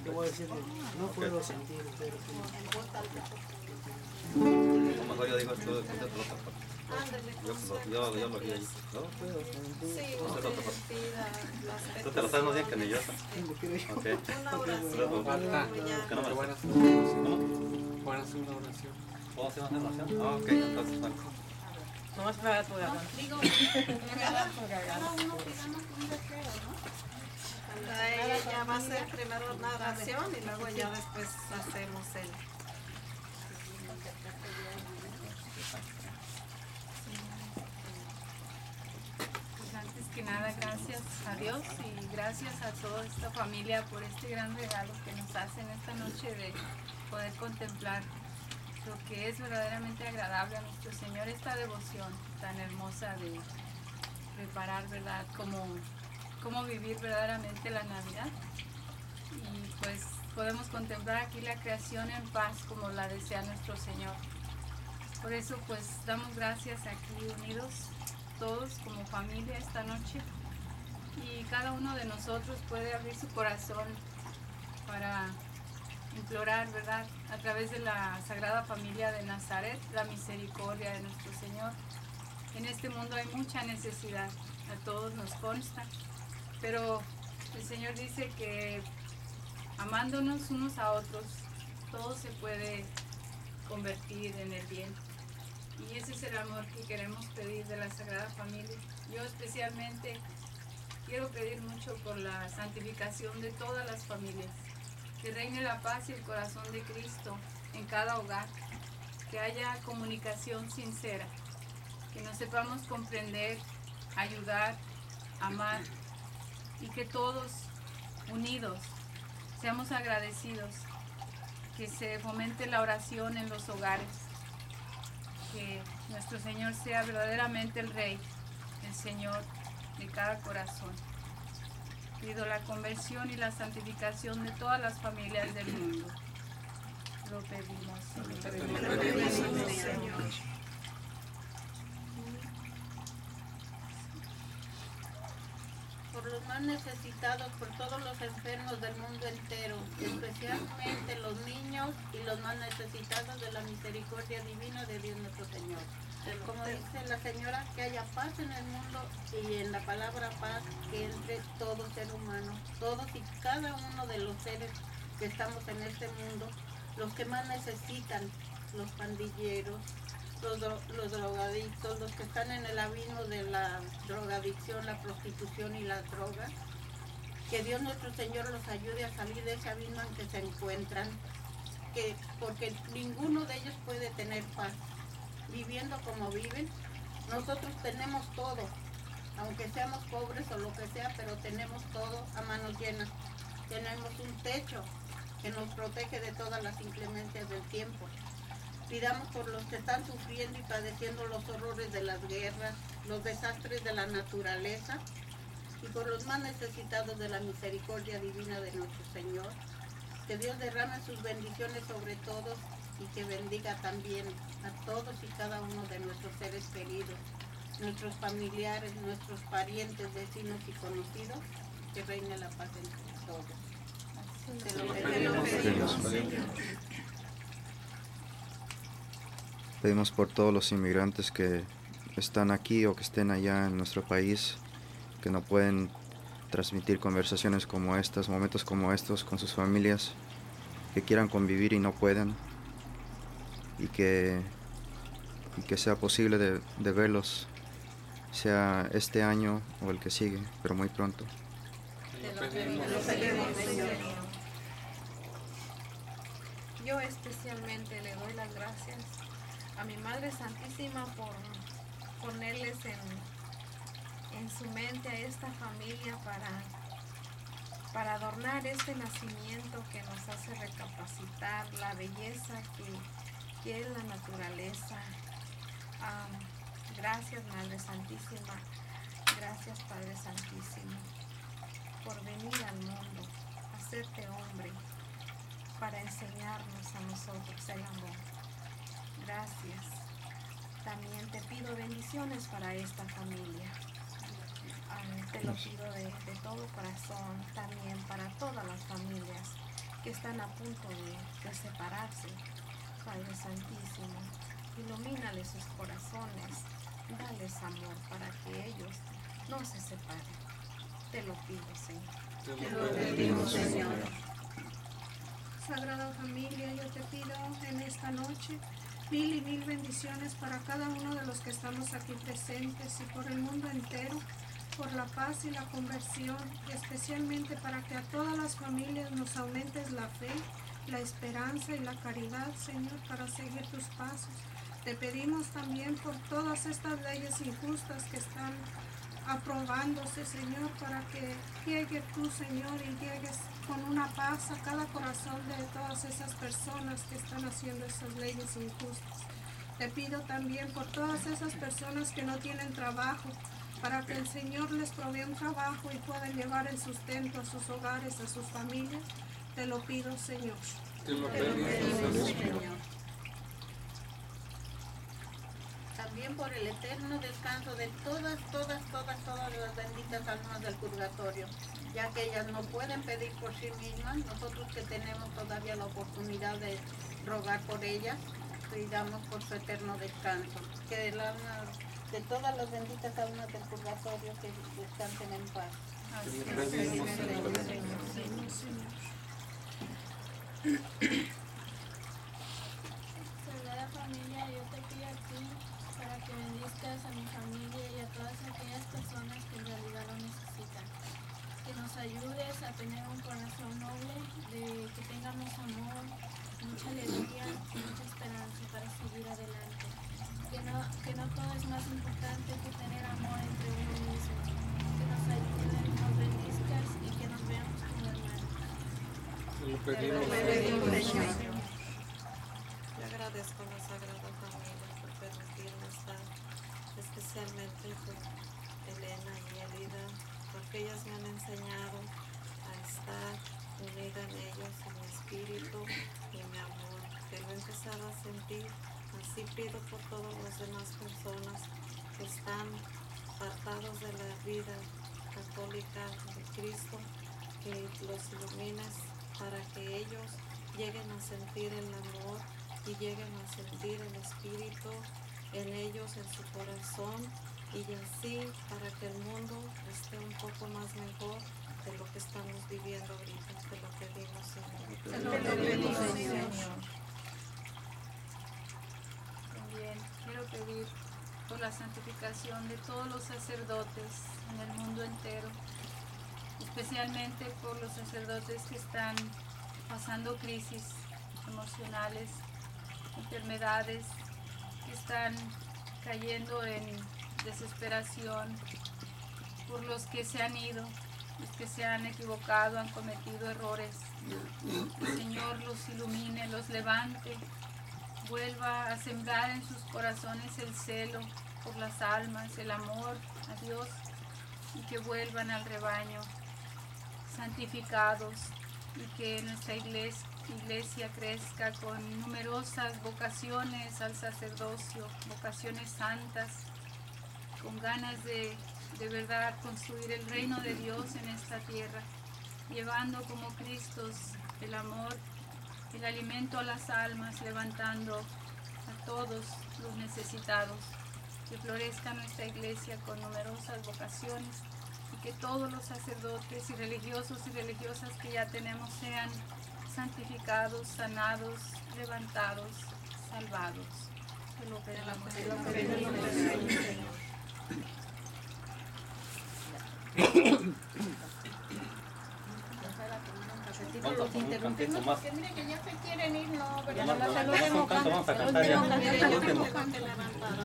Yo voy a decirle, no puedo sentir, pero A lo mejor yo digo esto, usted te lo tapa. Yo lo vi ahí. No puedo sentir. Sí, Usted lo tapa. usted pida las Tú te lo sabes más bien que ni yo. peticiones. Ok. Una oración. Que no me Buenas ¿Cómo? Buenas una oración. ¿Puedo hacer una oración? Ah, ok, entonces vale. Nomás para tu garganta. Digo, Para tu garganta. cada uno pidamos un deseo, ¿no? Ella va a hacer primero una oración y luego ya después hacemos el... Pues antes que nada, gracias a Dios y gracias a toda esta familia por este gran regalo que nos hacen esta noche de poder contemplar lo que es verdaderamente agradable a nuestro Señor, esta devoción tan hermosa de preparar, ¿verdad? Cómo vivir verdaderamente la Navidad. Y pues podemos contemplar aquí la creación en paz como la desea nuestro Señor. Por eso pues damos gracias aquí unidos todos como familia esta noche y cada uno de nosotros puede abrir su corazón para implorar, ¿verdad?, a través de la Sagrada Familia de Nazaret, la misericordia de nuestro Señor. En este mundo hay mucha necesidad, a todos nos consta, pero el Señor dice que amándonos unos a otros, todo se puede convertir en el bien. Y ese es el amor que queremos pedir de la Sagrada Familia. Yo especialmente quiero pedir mucho por la santificación de todas las familias, que reine la paz y el corazón de Cristo en cada hogar, que haya comunicación sincera, que nos sepamos comprender, ayudar, amar y que todos unidos seamos agradecidos, que se fomente la oración en los hogares, que nuestro Señor sea verdaderamente el Rey, el Señor de cada corazón. Pido la conversión y la santificación de todas las familias del mundo. Lo pedimos. Señor. Por los más necesitados, por todos los enfermos del mundo entero, especialmente los niños y los más necesitados de la misericordia divina de Dios nuestro Señor. Como dice la señora, que haya paz en el mundo y en la palabra paz que entre todo ser humano, todos y cada uno de los seres que estamos en este mundo, los que más necesitan, los pandilleros, los drogadictos, los que están en el abismo de la drogadicción, la prostitución y la droga, que Dios nuestro Señor los ayude a salir de ese abismo en que se encuentran, porque ninguno de ellos puede tener paz. Viviendo como viven, nosotros tenemos todo, aunque seamos pobres o lo que sea, pero tenemos todo a manos llenas. Tenemos un techo que nos protege de todas las inclemencias del tiempo. Pidamos por los que están sufriendo y padeciendo los horrores de las guerras, los desastres de la naturaleza, y por los más necesitados de la misericordia divina de nuestro Señor. Que Dios derrame sus bendiciones sobre todos y que bendiga también a todos y cada uno de nuestros seres queridos, nuestros familiares, nuestros parientes, vecinos y conocidos. Que reine la paz entre todos. Te lo pedimos, Señor. Pedimos por todos los inmigrantes que están aquí o que estén allá en nuestro país, que no pueden transmitir conversaciones como estas, momentos como estos con sus familias, que quieran convivir y no pueden, y que sea posible de verlos, sea este año o el que sigue, pero muy pronto. Yo especialmente le doy las gracias a mi Madre Santísima por ponerles en su mente a esta familia para adornar este nacimiento que nos hace recapacitar la belleza que es la naturaleza. Gracias, Madre Santísima, gracias, Padre Santísimo, por venir al mundo, hacerte hombre, para enseñarnos a nosotros el amor. Gracias. También te pido bendiciones para esta familia. Te lo pido de todo corazón, también para todas las familias que están a punto de separarse. Padre Santísimo, ilumínales sus corazones, dales amor para que ellos no se separen. Te lo pido, Señor. Te lo pedimos, Señor. Sagrada Familia, yo te pido en esta noche mil y mil bendiciones para cada uno de los que estamos aquí presentes y por el mundo entero, por la paz y la conversión, y especialmente para que a todas las familias nos aumentes la fe, la esperanza y la caridad, Señor, para seguir tus pasos. Te pedimos también por todas estas leyes injustas que están aprobándose, Señor, para que llegue tú, Señor, y llegues con una paz a cada corazón de todas esas personas que están haciendo esas leyes injustas. Te pido también por todas esas personas que no tienen trabajo, para que el Señor les provea un trabajo y puedan llevar el sustento a sus hogares, a sus familias. Te lo pido, Señor. Te lo Te lo pedimos, pedimos, Señor. Señor. También por el eterno descanso de todas las benditas almas del purgatorio, ya que ellas no pueden pedir por sí mismas, nosotros que tenemos todavía la oportunidad de rogar por ellas, pidamos por su eterno descanso, que el alma de todas las benditas almas del purgatorio que descansen en paz. Así Te lo pedimos, es. Sagrada Familia, yo te pido a ti para que bendizcas a mi familia y a todas aquellas personas que en realidad lo necesitan. Que nos ayudes a tener un corazón noble, de que tengamos amor, mucha alegría y mucha esperanza para seguir adelante. Que no todo es más importante que tener amor entre uno mismo. Que nos ayudes, nos bendizcas y que nos veamos como hermanos. Te lo pedimos, Señor. Te agradezco a la Sagrada Familia por permitirme estar, especialmente por Elena y Elida, porque ellas me han enseñado a estar unida en ellos, en mi espíritu y mi amor, que lo he empezado a sentir. Así pido por todas las demás personas que están apartados de la vida católica de Cristo, que los ilumines para que ellos lleguen a sentir el amor y lleguen a sentir el espíritu en ellos, en su corazón, y así para que el mundo esté un poco más mejor de lo que estamos viviendo ahorita. Te lo pedimos, Señor. Te lo pedimos, Señor. También quiero pedir por la santificación de todos los sacerdotes en el mundo entero, especialmente por los sacerdotes que están pasando crisis emocionales, enfermedades, que están cayendo en desesperación, por los que se han ido, los que se han equivocado, han cometido errores. El Señor los ilumine, los levante, vuelva a sembrar en sus corazones el celo por las almas, el amor a Dios, y que vuelvan al rebaño santificados, y que nuestra iglesia crezca con numerosas vocaciones al sacerdocio, vocaciones santas, con ganas de verdad construir el reino de Dios en esta tierra, llevando como Cristos el amor, el alimento a las almas, levantando a todos los necesitados. Que florezca nuestra iglesia con numerosas vocaciones y que todos los sacerdotes y religiosos y religiosas que ya tenemos sean santificados, sanados, levantados, salvados. Te lo pedimos. Los interrumpimos porque mire que ya se quieren ir, no, pero Vamos a cantar ya. El último.